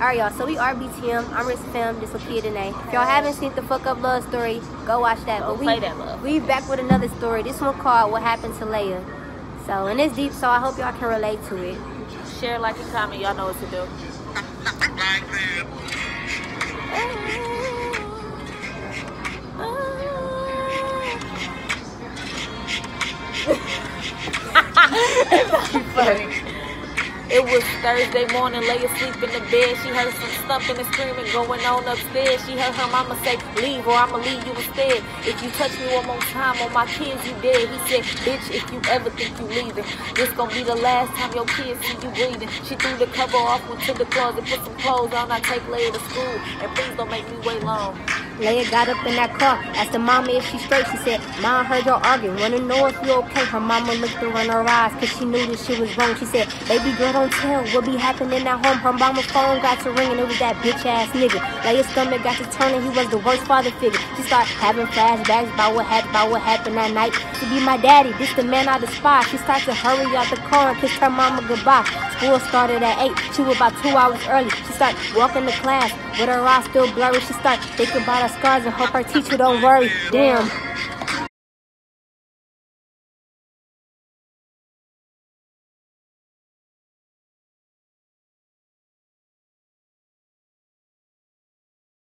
Alright, y'all, so we RBTM. I'm Rich Fam, this was Kia Danae. If y'all haven't seen the Fuck Up Love story, go watch that. But we back with another story. This one called What Happened to Leia. So, and it's deep, so I hope y'all can relate to it. Share, like, and comment. Y'all know what to do. It's funny. It was Thursday morning, Leia asleep in the bed. She heard some stumping and screaming going on upstairs. She heard her mama say, leave or I'ma leave you instead. If you touch me one more time on my kids, you dead. He said, bitch, if you ever think you leaving, this gonna be the last time your kids see you breathing. She threw the cover off, went to the closet, put some clothes on. I take Leia to school, and please don't make me wait long. Leia got up in that car, asked her mama if she straight. She said, Ma, I heard y'all arguing, wanna know if you okay. Her mama looked her in her eyes, cause she knew this shit was wrong. She said, baby girl, don't tell what be happening at home. Her mama's phone got to ringing, it was that bitch ass nigga. Leia's stomach got to turning, he was the worst father figure. She started having flashbacks about what happened that night. To be my daddy, this the man I despise. She started to hurry out the car and kiss her mama goodbye. School started at 8, she was about 2 hours early. She started walking to class with her eyes still blurry. She started thinking about her scars and hope her teacher don't worry. Damn.